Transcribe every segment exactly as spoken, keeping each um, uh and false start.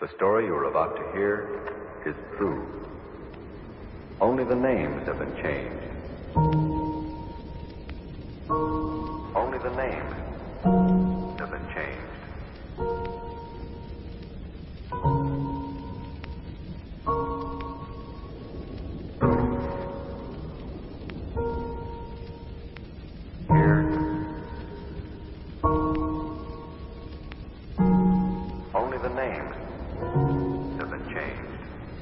The story you are about to hear is true. Only the names have been changed. Only the names have been changed. Here. Only the names have been changed.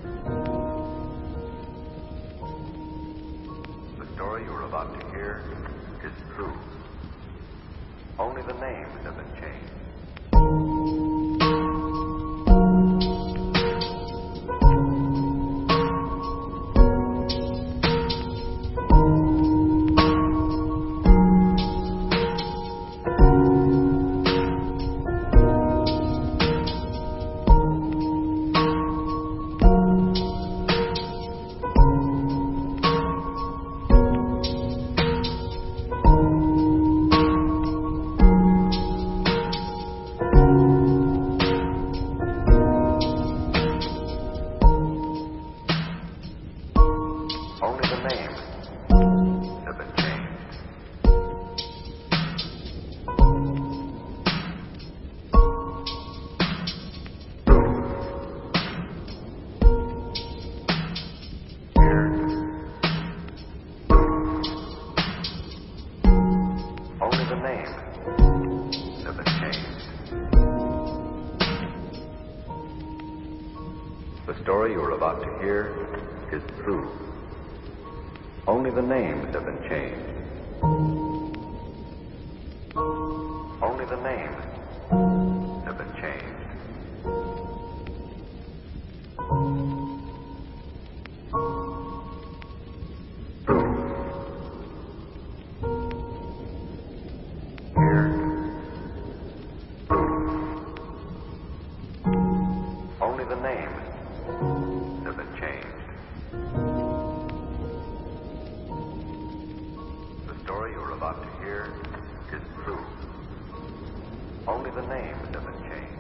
The story you are about to hear is true. Only the names have been changed. Only the names have been changed. Here. Only the names have been changed. The story you are about to hear is true. Only the names have been changed. Only the names have been changed. Here. Only the names have been changed. The story you're about to hear is true. Only the names have been changed.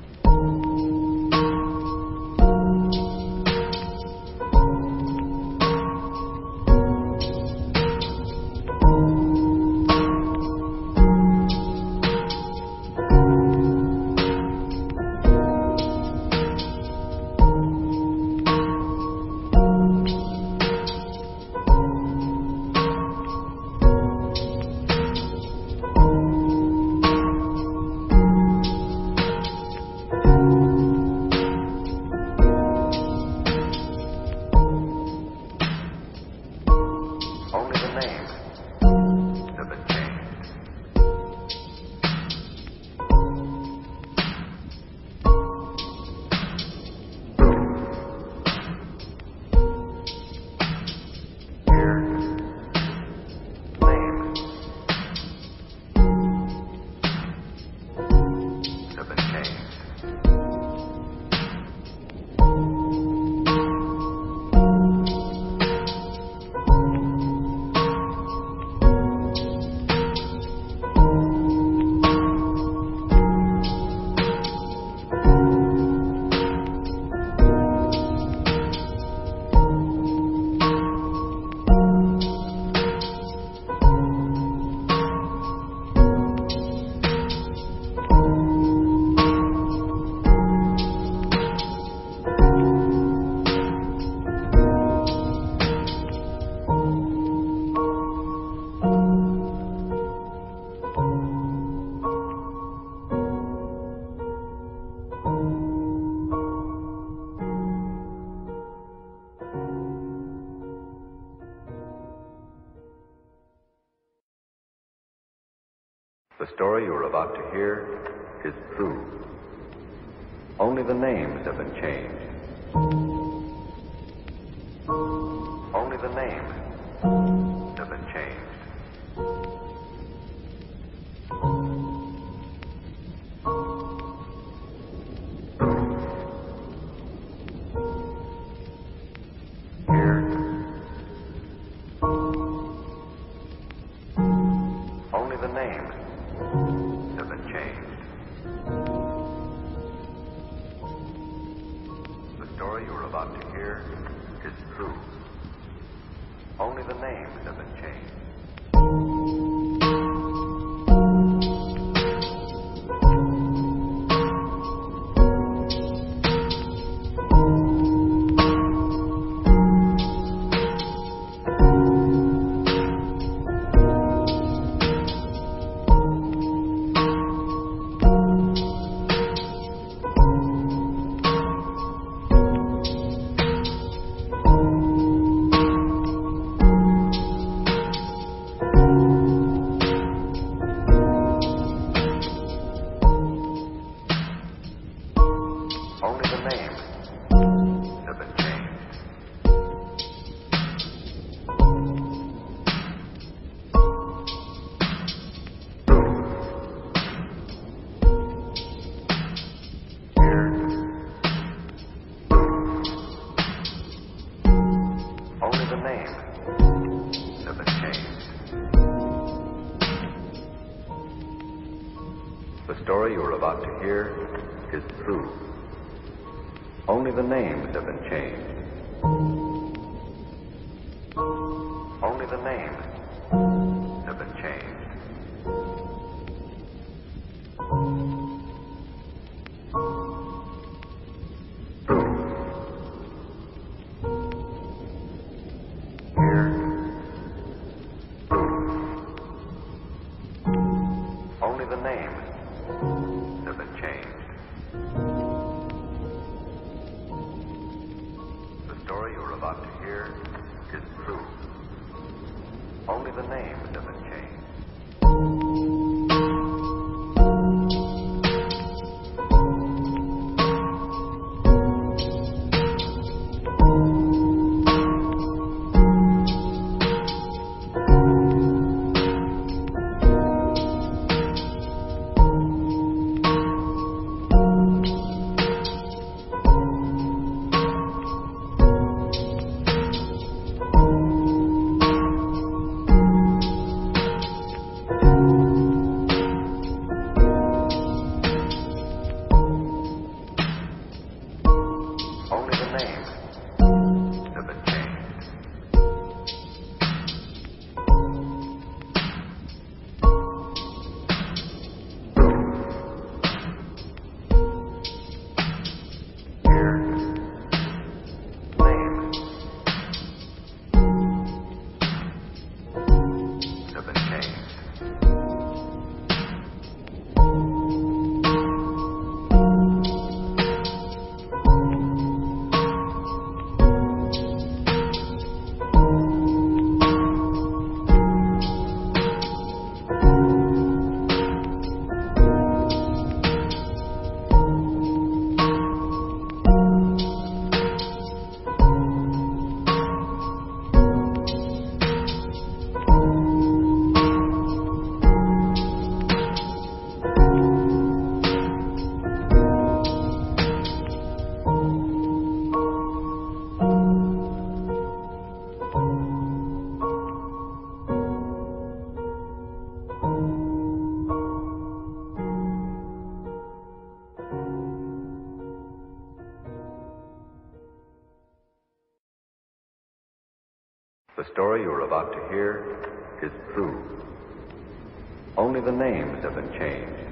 Only the names have been changed. Here. Names have been changed. The story you are about to hear is true. Only the names have been changed. Only the names have been changed. Here. Only the names have been changed. story you're about to hear is true. Only the names have been changed. Only the names have been changed. Here. Only the names have been changed. The story you're about to hear is true. Only the names have been changed. Only the names have been changed. Here. Only the names have been changed. The story you're about to hear is true. Only the names have been changed. Only the names have been changed. Here. Names have been changed. The story you're about to hear is true. Only the names have been changed.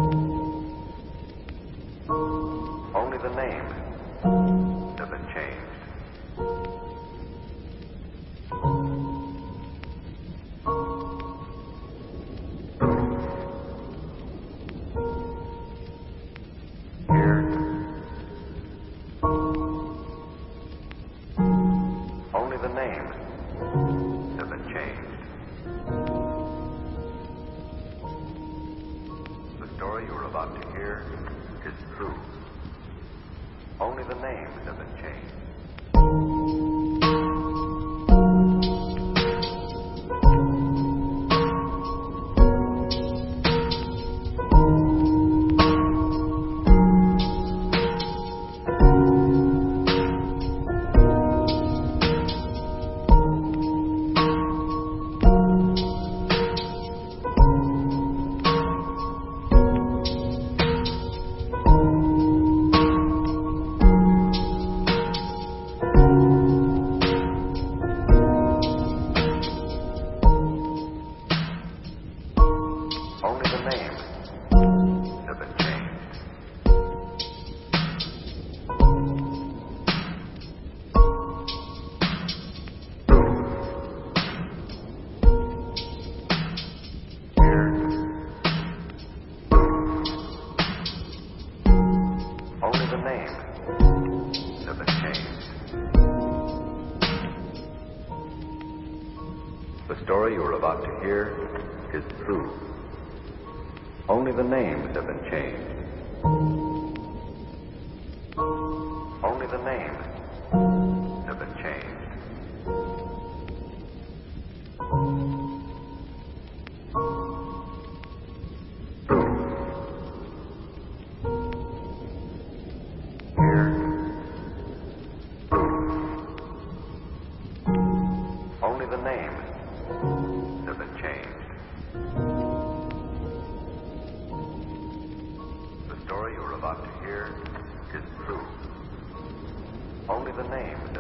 Only the names have been changed. Here. Only the names have been changed. The story you're about to hear is true. Only the names have been changed. The story you are about to hear is true. Only the names have been changed. Only the names have been changed. True. Here. True. Only the names have been changed. The story you are about to hear is true. Only the names